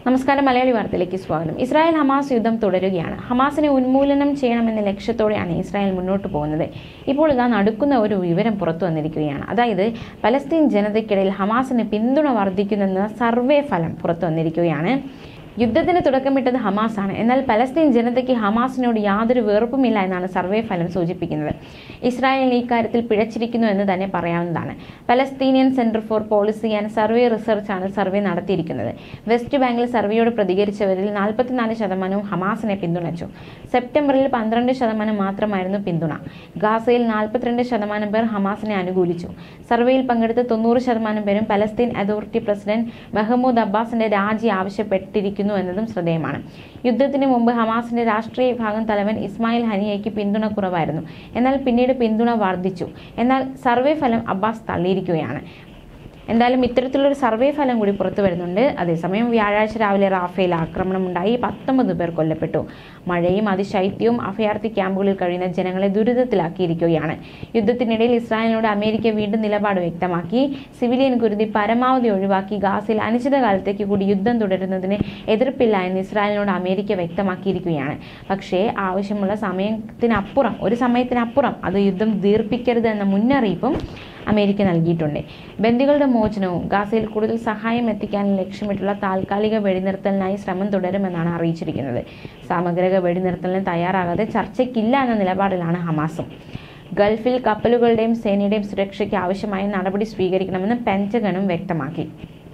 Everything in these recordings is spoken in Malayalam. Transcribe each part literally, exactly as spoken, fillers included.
നമസ്കാരം. മലയാളി വാർത്തയിലേക്ക് സ്വാഗതം. ഇസ്രായേൽ ഹമാസ് യുദ്ധം തുടരുകയാണ്. ഹമാസിനെ ഉന്മൂലനം ചെയ്യണമെന്ന ലക്ഷ്യത്തോടെയാണ് ഇസ്രായേൽ മുന്നോട്ട് പോകുന്നത്. ഇപ്പോൾ ഇതാ നടക്കുന്ന ഒരു വിവരം പുറത്തു വന്നിരിക്കുകയാണ്. അതായത് പലസ്തീൻ ജനതയ്ക്കിടയിൽ ഹമാസിന് പിന്തുണ വർദ്ധിക്കുന്നെന്ന സർവേ ഫലം പുറത്തു വന്നിരിക്കുകയാണ്. യുദ്ധത്തിന് തുടക്കമിട്ടത് ഹമാസാണ്. എന്നാൽ പലസ്തീൻ ജനതയ്ക്ക് ഹമാസിനോട് യാതൊരു വെറുപ്പുമില്ല എന്നാണ് സർവേ ഫലം സൂചിപ്പിക്കുന്നത്. ഇസ്രായേലിന് ഇക്കാര്യത്തിൽ പിഴച്ചിരിക്കുന്നു എന്ന് തന്നെ പറയാവുന്നതാണ്. Palestinian centre for policy and survey research ആണ് സർവേ നടത്തിയിരിക്കുന്നത്. വെസ്റ്റ് ബാങ്കിൽ സർവേയോട് പ്രതികരിച്ചവരിൽ നാൽപ്പത്തിനാല് ശതമാനവും ഹമാസിനെ പിന്തുണച്ചു. സെപ്റ്റംബറിൽ പന്ത്രണ്ട് ശതമാനം മാത്രമായിരുന്നു പിന്തുണ. ഗാസയിൽ നാൽപ്പത്തിരണ്ട് ശതമാനം പേർ ഹമാസിനെ അനുകൂലിച്ചു. സർവേയിൽ പങ്കെടുത്ത തൊണ്ണൂറ് ശതമാനം പേരും പലസ്തീൻ അതോറിറ്റി പ്രസിഡന്റ് മെഹ്മൂദ് അബ്ബാസിന്റെ രാജി ആവശ്യപ്പെട്ടിരിക്കുന്നു എന്നതും ശ്രദ്ധേയമാണ്. യുദ്ധത്തിന് മുമ്പ് ഹമാസിന്റെ രാഷ്ട്രീയ വിഭാഗം തലവൻ ഇസ്മായിൽ ഹനിയയ്ക്ക് പിന്തുണ കുറവായിരുന്നു. എന്നാൽ പിന്നീട് പിന്തുണ വർദ്ധിച്ചു. എന്നാൽ സർവേ ഫലം അബ്ബാസ് തള്ളിയിരിക്കുകയാണ്. എന്തായാലും ഇത്തരത്തിലൊരു സർവേ ഫലം കൂടി പുറത്തു വരുന്നുണ്ട്. അതേസമയം വ്യാഴാഴ്ച രാവിലെ റാഫേൽ ആക്രമണമുണ്ടായി. പത്തൊമ്പത് പേർ കൊല്ലപ്പെട്ടു. മഴയും അതിശൈത്യവും അഭയാർത്ഥി ക്യാമ്പുകളിൽ കഴിയുന്ന ജനങ്ങളെ ദുരിതത്തിലാക്കിയിരിക്കുകയാണ്. യുദ്ധത്തിനിടയിൽ ഇസ്രായേലിനോട് അമേരിക്ക വീണ്ടും നിലപാട് വ്യക്തമാക്കി. സിവിലിയൻ കുരുതി പരമാവധി ഒഴിവാക്കി ഗാസയിൽ അനിശ്ചിതകാലത്തേക്ക് കൂടി യുദ്ധം തുടരുന്നതിന് എതിർപ്പില്ല എന്ന് ഇസ്രായേലിനോട് അമേരിക്ക വ്യക്തമാക്കിയിരിക്കുകയാണ്. പക്ഷേ ആവശ്യമുള്ള സമയത്തിനപ്പുറം ഒരു സമയത്തിനപ്പുറം അത് യുദ്ധം ദീർഘിപ്പിക്കരുത് എന്ന മുന്നറിയിപ്പും അമേരിക്ക നൽകിയിട്ടുണ്ട്. ബന്ദികളുടെ മോചനവും ഗാസയിൽ കൂടുതൽ സഹായം എത്തിക്കാൻ ലക്ഷ്യമിട്ടുള്ള താൽക്കാലിക വെടിനിർത്തലിനായി ശ്രമം തുടരുമെന്നാണ് അറിയിച്ചിരിക്കുന്നത്. സാമഗ്രിക വെടിനിർത്തലിന് തയ്യാറാകാതെ ചർച്ചയ്ക്കില്ല എന്ന നിലപാടിലാണ് ഹമാസും. ഗൾഫിൽ കപ്പലുകളുടെയും സേനയുടെയും സുരക്ഷയ്ക്ക് ആവശ്യമായ നടപടി സ്വീകരിക്കണമെന്ന് പെന്റഗണും വ്യക്തമാക്കി.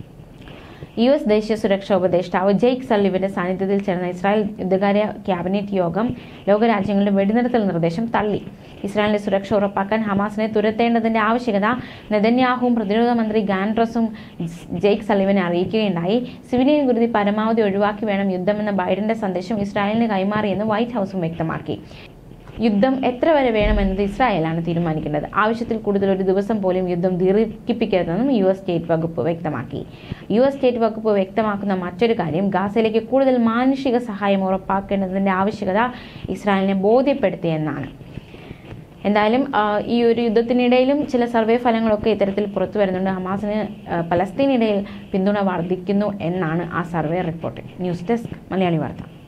യു എസ് ദേശീയ സുരക്ഷാ ഉപദേഷ്ടാവ് ജെയ്ക്ക് സള്ളിവന്റെ സാന്നിധ്യത്തിൽ ചേർന്ന ഇസ്രായേൽ യുദ്ധകാര്യ ക്യാബിനറ്റ് യോഗം ലോകരാജ്യങ്ങളുടെ വെടിനിർത്തൽ നിർദ്ദേശം തള്ളി. ഇസ്രായേലിന്റെ സുരക്ഷ ഉറപ്പാക്കാൻ ഹമാസിനെ തുരത്തേണ്ടതിന്റെ ആവശ്യകത നെതന്യാഹുവും പ്രതിരോധ മന്ത്രി ഗാൻഡ്രസും ജെയ്ക്ക് സള്ളിവനെ അറിയിക്കുകയുണ്ടായി. സിവിലിയൻ കുരുതി പരമാവധി ഒഴിവാക്കി വേണം യുദ്ധമെന്ന ബൈഡന്റെ സന്ദേശം ഇസ്രായേലിന് കൈമാറിയെന്ന് വൈറ്റ് ഹൌസും വ്യക്തമാക്കി. യുദ്ധം എത്ര വരെ വേണമെന്നത് ഇസ്രായേലാണ് തീരുമാനിക്കേണ്ടത്. ആവശ്യത്തിൽ കൂടുതൽ ഒരു ദിവസം പോലും യുദ്ധം ദീർഘിപ്പിക്കരുതെന്നും യു എസ് സ്റ്റേറ്റ് വകുപ്പ് വ്യക്തമാക്കി. യു എസ് സ്റ്റേറ്റ് വകുപ്പ് വ്യക്തമാക്കുന്ന മറ്റൊരു കാര്യം ഗാസയിലേക്ക് കൂടുതൽ മാനുഷിക സഹായം ഉറപ്പാക്കേണ്ടതിന്റെ ആവശ്യകത ഇസ്രായേലിനെ ബോധ്യപ്പെടുത്തിയെന്നാണ്. എന്തായാലും ഈ ഒരു യുദ്ധത്തിനിടയിലും ചില സർവേ ഫലങ്ങളൊക്കെ ഇത്തരത്തിൽ പുറത്തു വരുന്നുണ്ട്. ഹമാസിന് പലസ്തീനിടയിൽ പിന്തുണ വർദ്ധിക്കുന്നു എന്നാണ് ആ survey report. News desk Malayali വാർത്ത.